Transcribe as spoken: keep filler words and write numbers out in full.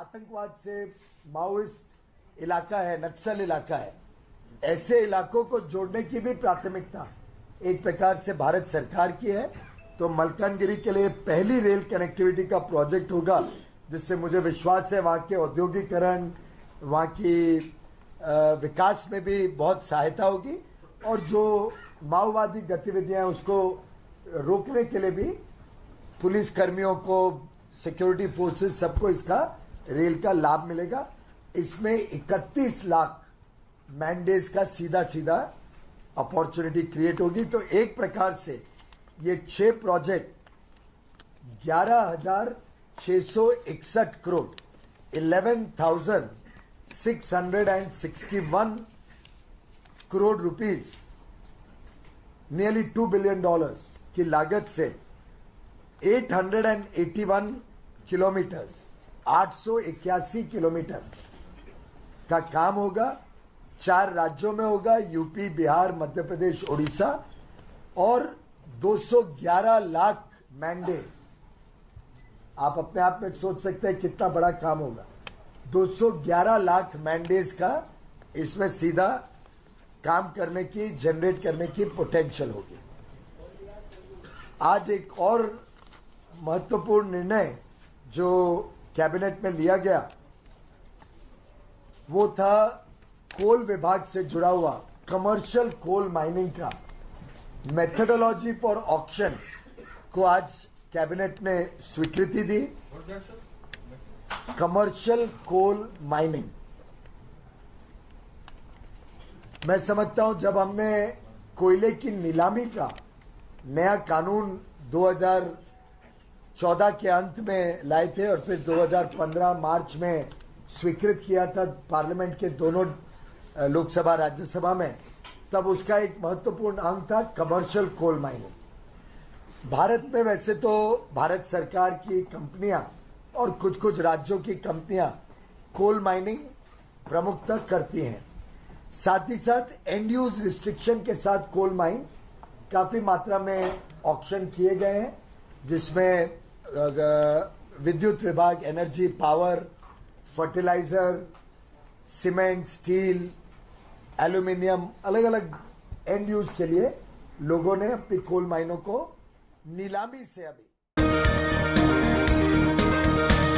आतंकवाद से माओइस्ट इलाका है, नक्सल इलाका है, ऐसे इलाकों को जोड़ने की भी प्राथमिकता एक प्रकार से भारत सरकार की है। तो मलकानगिरी के लिए पहली रेल कनेक्टिविटी का प्रोजेक्ट होगा, जिससे मुझे विश्वास है वहाँ के औद्योगिकरण, वहाँ की विकास में भी बहुत सहायता होगी और जो माओवादी गतिविधियां हैं उसको रोकने के लिए भी पुलिस कर्मियों को, सिक्योरिटी फोर्सेस, सबको इसका रेल का लाभ मिलेगा। इसमें इकतीस लाख मैंडेज का सीधा सीधा अपॉर्चुनिटी क्रिएट होगी। तो एक प्रकार से ये छह प्रोजेक्ट ग्यारह हजार छह सौ इकसठ crore eleven thousand six hundred and sixty one crore rupees, nearly two billion dollars की लागत से आठ सौ इक्यासी किलोमीटर्स आठ सौ इक्यासी किलोमीटर का काम होगा। चार राज्यों में होगा, यूपी, बिहार, मध्य प्रदेश, उड़ीसा, और दो सौ ग्यारह लाख मैंडेज। आप अपने आप में सोच सकते हैं कितना बड़ा काम होगा। दो सौ ग्यारह लाख मैंडेज का इसमें सीधा काम करने की, जनरेट करने की पोटेंशियल होगी। आज एक और महत्वपूर्ण निर्णय जो कैबिनेट में लिया गया वो था कोल विभाग से जुड़ा हुआ कमर्शियल कोल माइनिंग का मेथोडोलॉजी फॉर ऑक्शन को आज कैबिनेट ने स्वीकृति दी। कमर्शियल कोल माइनिंग, मैं समझता हूं जब हमने कोयले की नीलामी का नया कानून दो हज़ार चौदह के अंत में लाए थे और फिर दो हज़ार पंद्रह मार्च में स्वीकृत किया था पार्लियामेंट के दोनों लोकसभा राज्यसभा में, तब उसका एक महत्वपूर्ण अंग था कमर्शियल कोल माइनिंग। भारत में वैसे तो भारत सरकार की कंपनियां और कुछ कुछ राज्यों की कंपनियां कोल माइनिंग प्रमुखता करती हैं। साथ ही साथ एंड यूज रिस्ट्रिक्शन के साथ कोल माइंस काफ़ी मात्रा में ऑक्शन किए गए हैं, जिसमें विद्युत विभाग, energy, power, fertiliser, cement, steel, aluminium, अलग अलग एंड यूज के लिए लोगों ने अपनी कोल माइनों को नीलामी से अभी